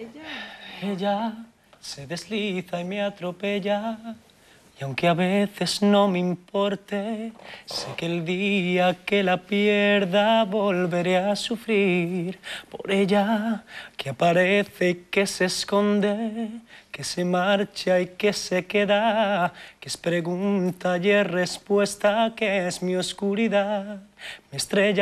Ella se desliza y me atropella. Y aunque a veces no me importe, sé que el día que la pierda volveré a sufrir por ella, que aparece y que se esconde, que se marcha y que se queda, que es pregunta y es respuesta, que es mi oscuridad, mi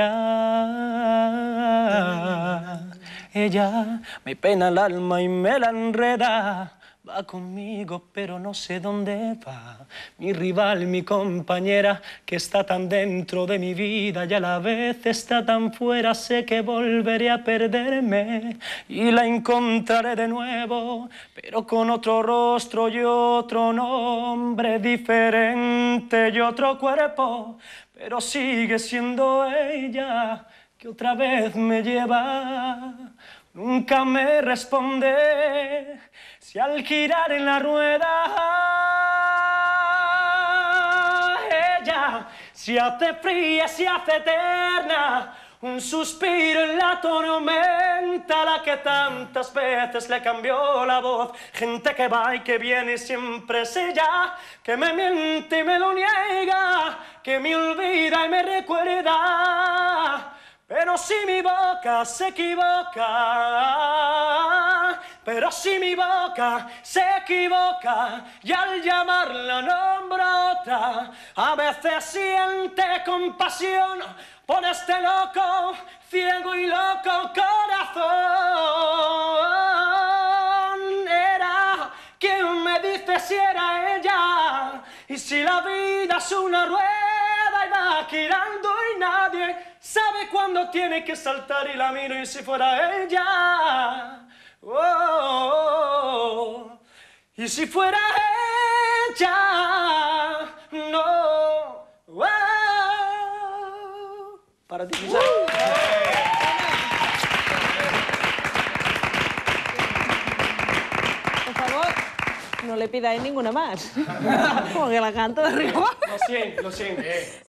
estrella. Ella me pena el alma y me la enreda. Va conmigo, pero no sé dónde va. Mi rival, mi compañera, que está tan dentro de mi vida y a la vez está tan fuera. Sé que volveré a perderme y la encontraré de nuevo, pero con otro rostro y otro nombre diferente y otro cuerpo. Pero sigue siendo ella que otra vez me lleva. Nunca me responde si al girar en la rueda ella se hace fría, se hace eterna. Un suspiro en la tormenta, la que tantas veces le cambió la voz. Gente que va y que viene y siempre es ella, que me miente y me lo niega, que me olvida y me recuerda. Pero si mi boca se equivoca, pero si mi boca se equivoca y al llamarla nombra otra, a veces siente compasión por este loco, ciego y loco corazón. Era quien me dice si era ella, y si la vida es una rueda y va girando y nadie sabe cuándo tiene que saltar, y la miro y si fuera ella, oh, oh, oh. Y si fuera ella, no, oh. Para ti, Por favor, no le pidáis ninguna más. Como que la canto de arriba. Lo siento.